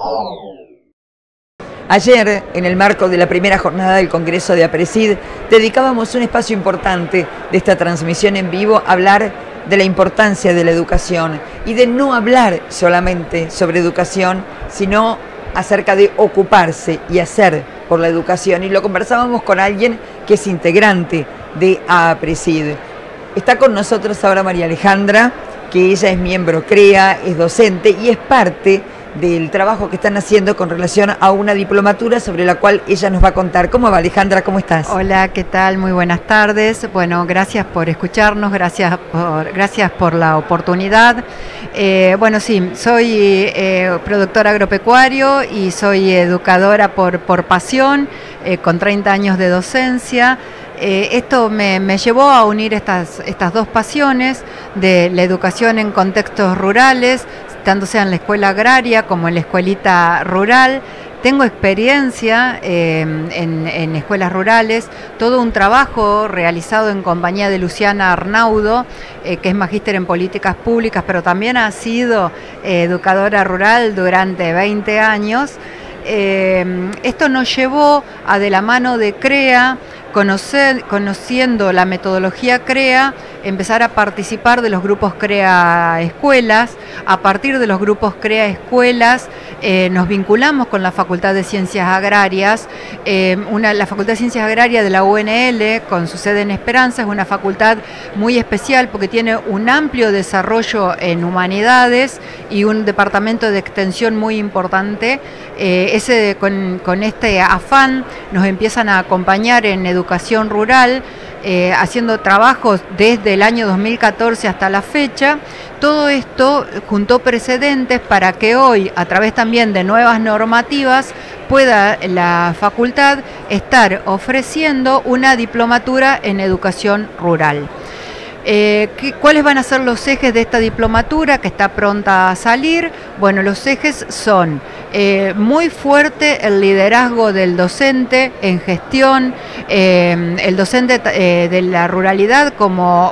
Ayer, en el marco de la primera jornada del Congreso de APRESID, dedicábamos un espacio importante de esta transmisión en vivo a hablar de la importancia de la educación y de no hablar solamente sobre educación, sino acerca de ocuparse y hacer por la educación. Y lo conversábamos con alguien que es integrante de APRESID. Está con nosotros ahora María Alejandra, que ella es miembro CREA, es docente y es parte del trabajo que están haciendo con relación a una diplomatura sobre la cual ella nos va a contar. ¿Cómo va, Alejandra? ¿Cómo estás? Hola, ¿qué tal? Muy buenas tardes. Bueno, gracias por escucharnos, gracias por la oportunidad. Bueno, sí, soy productor agropecuario y soy educadora por pasión, con 30 años de docencia. Esto me llevó a unir estas dos pasiones de la educación en contextos rurales, tanto sea en la escuela agraria como en la escuelita rural. Tengo experiencia en escuelas rurales, todo un trabajo realizado en compañía de Luciana Arnaudo, que es magíster en políticas públicas, pero también ha sido educadora rural durante 20 años. Esto nos llevó a, de la mano de CREA, conociendo la metodología CREA, empezar a participar de los grupos CREA Escuelas. A partir de los grupos CREA Escuelas nos vinculamos con la Facultad de Ciencias Agrarias. La Facultad de Ciencias Agrarias de la UNL, con su sede en Esperanza, es una facultad muy especial porque tiene un amplio desarrollo en humanidades y un departamento de extensión muy importante. Con este afán nos empiezan a acompañar en educación rural, haciendo trabajos desde el año 2014 hasta la fecha. Todo esto juntó precedentes para que hoy, a través también de nuevas normativas, pueda la facultad estar ofreciendo una diplomatura en educación rural. ¿Cuáles van a ser los ejes de esta diplomatura que está pronta a salir? Bueno, los ejes son muy fuerte el liderazgo del docente en gestión, el docente de la ruralidad como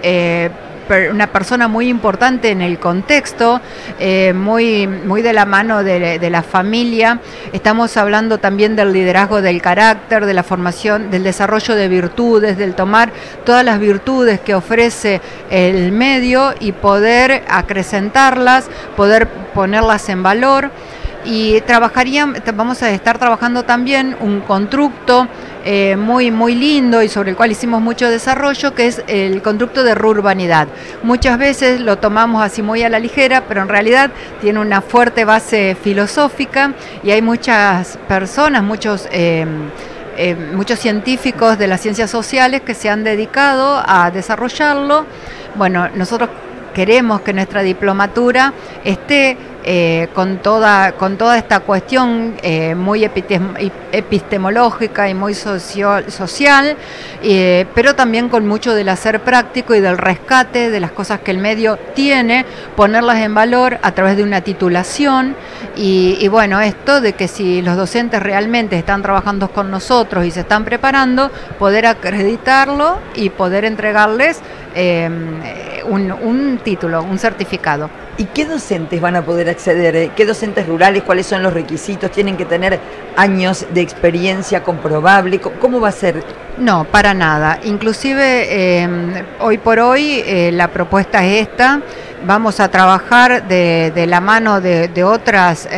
una persona muy importante en el contexto, muy de la mano de la familia. Estamos hablando también del liderazgo del carácter, de la formación, del desarrollo de virtudes, del tomar todas las virtudes que ofrece el medio y poder acrecentarlas, poder ponerlas en valor. Y vamos a estar trabajando también un constructo muy lindo y sobre el cual hicimos mucho desarrollo, que es el constructo de rurbanidad. Muchas veces lo tomamos así muy a la ligera, pero en realidad tiene una fuerte base filosófica y hay muchas personas, muchos científicos de las ciencias sociales que se han dedicado a desarrollarlo. Bueno, nosotros queremos que nuestra diplomatura esté con toda esta cuestión muy epistemológica y muy social, pero también con mucho del hacer práctico y del rescate de las cosas que el medio tiene, ponerlas en valor a través de una titulación. Y bueno, esto de que si los docentes realmente están trabajando con nosotros y se están preparando, poder acreditarlo y poder entregarles un título, un certificado. ¿Y qué docentes van a poder acceder? ¿Qué docentes rurales? ¿Cuáles son los requisitos? ¿Tienen que tener años de experiencia comprobable? ¿Cómo va a ser? No, para nada. Inclusive hoy por hoy la propuesta es esta. Vamos a trabajar de la mano de otras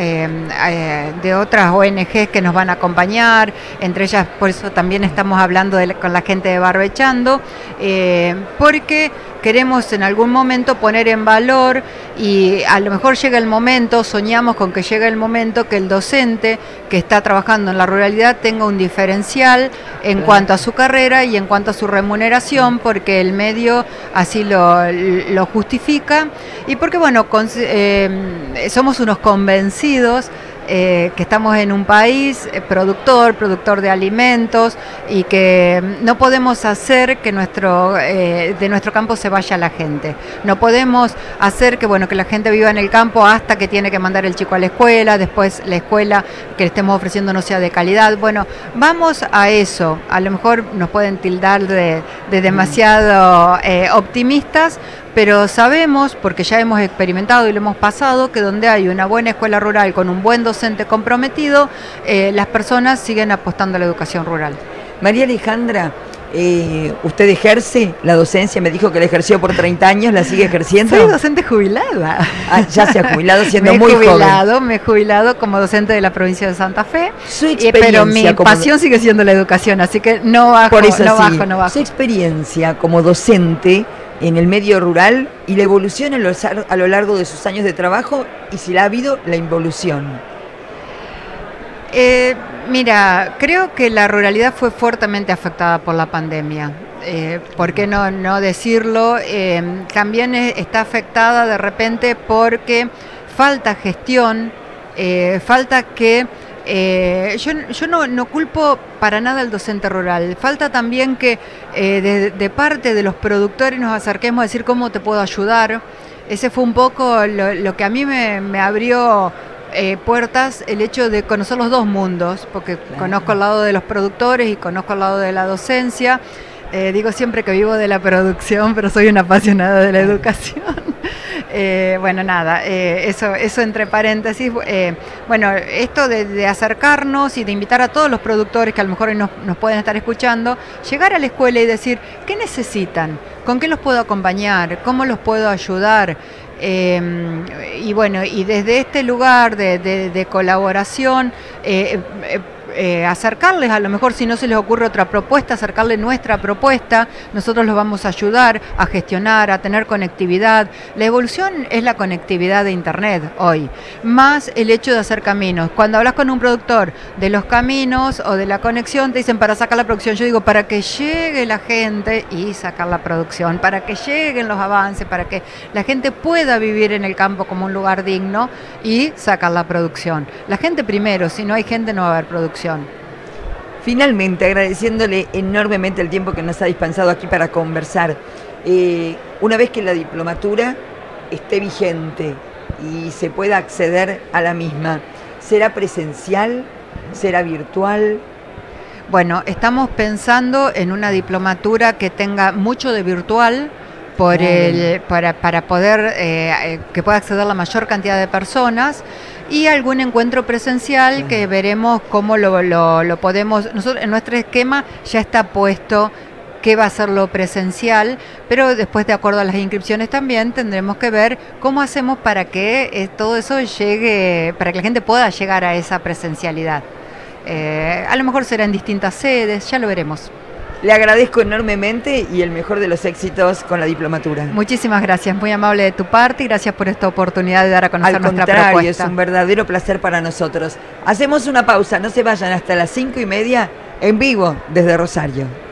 ONGs que nos van a acompañar, entre ellas, por eso también estamos hablando con la gente de Barbechando, porque queremos en algún momento poner en valor, y a lo mejor llega el momento, soñamos con que llegue el momento que el docente que está trabajando en la ruralidad tenga un diferencial en cuanto a su carrera y en cuanto a su remuneración, porque el medio así lo justifica y porque, bueno, somos unos convencidos que estamos en un país productor de alimentos, y que no podemos hacer que de nuestro campo se vaya la gente. No podemos hacer que la gente viva en el campo hasta que tiene que mandar el chico a la escuela, después la escuela que le estemos ofreciendo no sea de calidad. Bueno, vamos a eso. A lo mejor nos pueden tildar de demasiado optimistas, pero sabemos, porque ya hemos experimentado y lo hemos pasado, que donde hay una buena escuela rural con un buen docente comprometido, las personas siguen apostando a la educación rural. María Alejandra, ¿usted ejerce la docencia? Me dijo que la ejerció por 30 años, ¿la sigue ejerciendo? Soy docente jubilada. Ah, ya se ha jubilado siendo muy joven. Me he jubilado como docente de la provincia de Santa Fe, Su experiencia pero mi pasión sigue siendo la educación, así que no bajo, por eso no bajo. Su experiencia como docente en el medio rural y la evolución a lo largo de sus años de trabajo, y si la ha habido, la involución. Mira, creo que la ruralidad fue fuertemente afectada por la pandemia. ¿Por qué no decirlo? También está afectada de repente porque falta gestión, falta que... yo no culpo para nada al docente rural. Falta también que de parte de los productores nos acerquemos a decir cómo te puedo ayudar. Ese fue un poco lo que a mí me abrió puertas, el hecho de conocer los dos mundos, porque conozco el lado de los productores y conozco el lado de la docencia. Digo siempre que vivo de la producción, pero soy una apasionada de la educación. Bueno, nada, eso entre paréntesis. Bueno, esto de acercarnos y de invitar a todos los productores que a lo mejor hoy nos pueden estar escuchando, llegar a la escuela y decir, ¿qué necesitan? ¿Con qué los puedo acompañar? ¿Cómo los puedo ayudar? Y bueno, y desde este lugar de colaboración, acercarles, a lo mejor si no se les ocurre otra propuesta, acercarles nuestra propuesta. Nosotros los vamos a ayudar a gestionar, a tener conectividad. La evolución es la conectividad de internet hoy, más el hecho de hacer caminos. Cuando hablas con un productor de los caminos o de la conexión, te dicen para sacar la producción. Yo digo para que llegue la gente y sacar la producción, para que lleguen los avances, para que la gente pueda vivir en el campo como un lugar digno y sacar la producción. La gente primero, si no hay gente no va a haber producción. Finalmente, agradeciéndole enormemente el tiempo que nos ha dispensado aquí para conversar. Una vez que la diplomatura esté vigente y se pueda acceder a la misma, ¿será presencial? ¿Será virtual? Bueno, estamos pensando en una diplomatura que tenga mucho de virtual, para poder que pueda acceder la mayor cantidad de personas, y algún encuentro presencial que veremos cómo lo podemos. Nosotros en nuestro esquema ya está puesto qué va a ser lo presencial, pero después, de acuerdo a las inscripciones, también tendremos que ver cómo hacemos para que todo eso llegue, para que la gente pueda llegar a esa presencialidad. A lo mejor será en distintas sedes, ya lo veremos. Le agradezco enormemente y el mejor de los éxitos con la diplomatura. Muchísimas gracias, muy amable de tu parte, y gracias por esta oportunidad de dar a conocer nuestra propuesta. Al contrario, es un verdadero placer para nosotros. Hacemos una pausa, no se vayan, hasta las 5:30 en vivo desde Rosario.